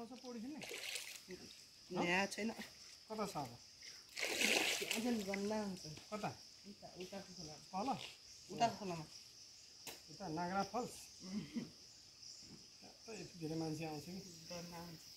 ठाउँ छ पौडी खेल्ने? यहाँ छैन। कता छ अब? त्यहाँ गन्ना हुन्छ। कता? उताको खोलामा। तल? उताको खोलामा। उता नागरा फल्स? यति धेरै मान्छे आउँछ कि गन्ना हुन्छ।